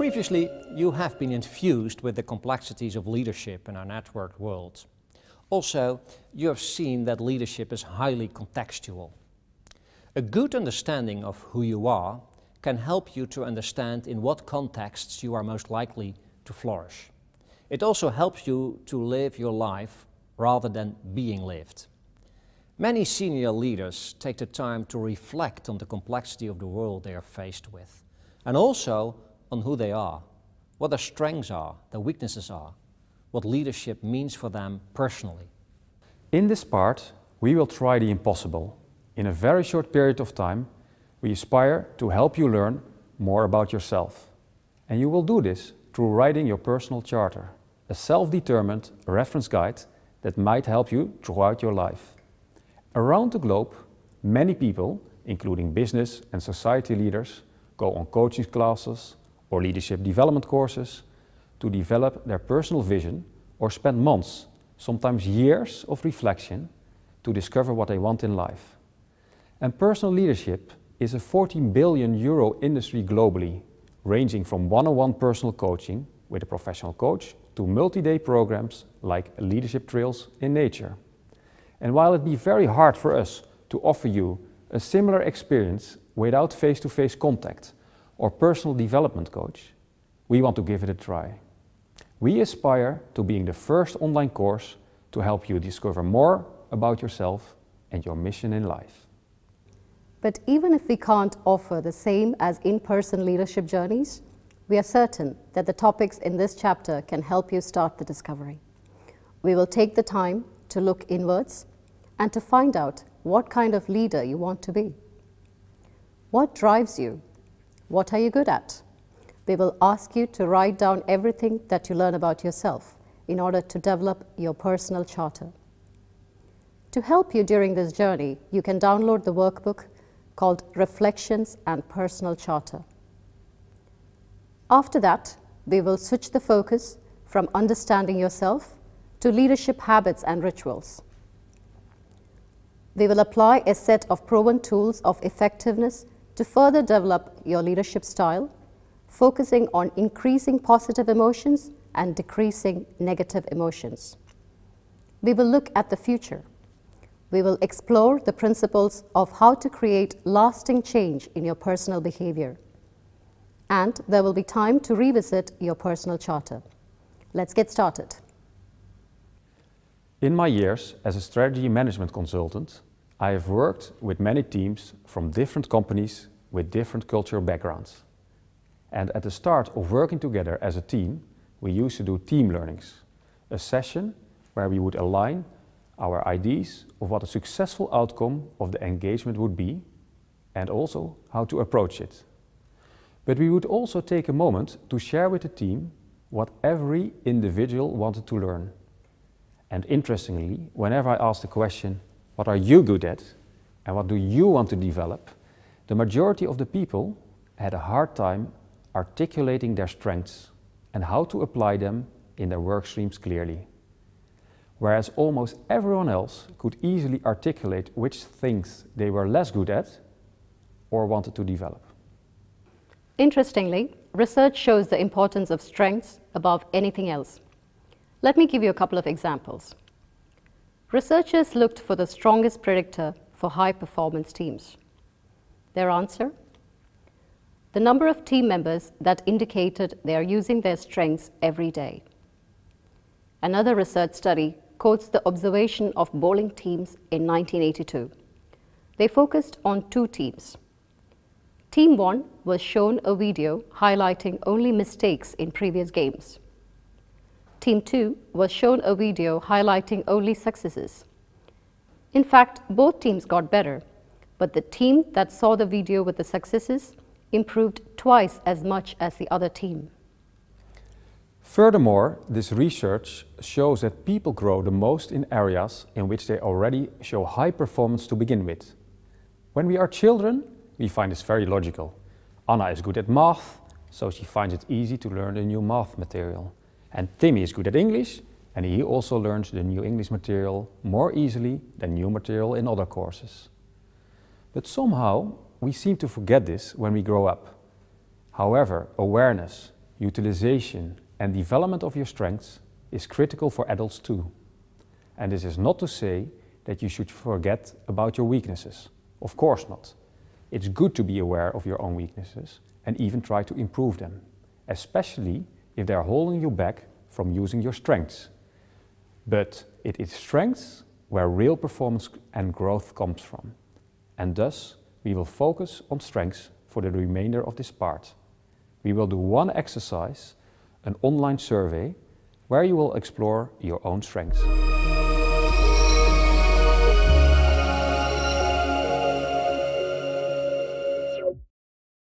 Previously, you have been infused with the complexities of leadership in our networked world. Also, you have seen that leadership is highly contextual. A good understanding of who you are can help you to understand in what contexts you are most likely to flourish. It also helps you to live your life rather than being lived. Many senior leaders take the time to reflect on the complexity of the world they are faced with, and also on who they are, what their strengths are, their weaknesses are, what leadership means for them personally. In this part, we will try the impossible. In a very short period of time, we aspire to help you learn more about yourself. And you will do this through writing your personal charter, a self-determined reference guide that might help you throughout your life. Around the globe, many people, including business and society leaders, go on coaching classes or leadership development courses to develop their personal vision or spend months, sometimes years of reflection to discover what they want in life. And personal leadership is a 14 billion euro industry globally, ranging from one-on-one personal coaching with a professional coach to multi-day programs like leadership trails in nature. And while it be very hard for us to offer you a similar experience without face-to-face contact or personal development coach, we want to give it a try. We aspire to being the first online course to help you discover more about yourself and your mission in life. But even if we can't offer the same as in-person leadership journeys, we are certain that the topics in this chapter can help you start the discovery. We will take the time to look inwards and to find out what kind of leader you want to be. What drives you? What are you good at? We will ask you to write down everything that you learn about yourself in order to develop your personal charter. To help you during this journey, you can download the workbook called Reflections and Personal Charter. After that, we will switch the focus from understanding yourself to leadership habits and rituals. We will apply a set of proven tools of effectiveness to further develop your leadership style, focusing on increasing positive emotions and decreasing negative emotions. We will look at the future. We will explore the principles of how to create lasting change in your personal behavior. And there will be time to revisit your personal charter. Let's get started. In my years as a strategy management consultant, I have worked with many teams from different companies with different cultural backgrounds. And at the start of working together as a team, we used to do team learnings, a session where we would align our ideas of what a successful outcome of the engagement would be and also how to approach it. But we would also take a moment to share with the team what every individual wanted to learn. And interestingly, whenever I asked the question, what are you good at and what do you want to develop, the majority of the people had a hard time articulating their strengths and how to apply them in their work streams clearly. Whereas almost everyone else could easily articulate which things they were less good at or wanted to develop. Interestingly, research shows the importance of strengths above anything else. Let me give you a couple of examples. Researchers looked for the strongest predictor for high-performance teams. Their answer? The number of team members that indicated they are using their strengths every day. Another research study quotes the observation of bowling teams in 1982. They focused on two teams. Team 1 was shown a video highlighting only mistakes in previous games. Team 2 was shown a video highlighting only successes. In fact, both teams got better, but the team that saw the video with the successes improved twice as much as the other team. Furthermore, this research shows that people grow the most in areas in which they already show high performance to begin with. When we are children, we find this very logical. Anna is good at math, so she finds it easy to learn the new math material. And Timmy is good at English, and he also learns the new English material more easily than new material in other courses. But somehow, we seem to forget this when we grow up. However, awareness, utilization and development of your strengths is critical for adults too. And this is not to say that you should forget about your weaknesses. Of course not. It's good to be aware of your own weaknesses and even try to improve them, especially if they are holding you back from using your strengths. But it is strengths where real performance and growth comes from. And thus, we will focus on strengths for the remainder of this part. We will do one exercise, an online survey, where you will explore your own strengths.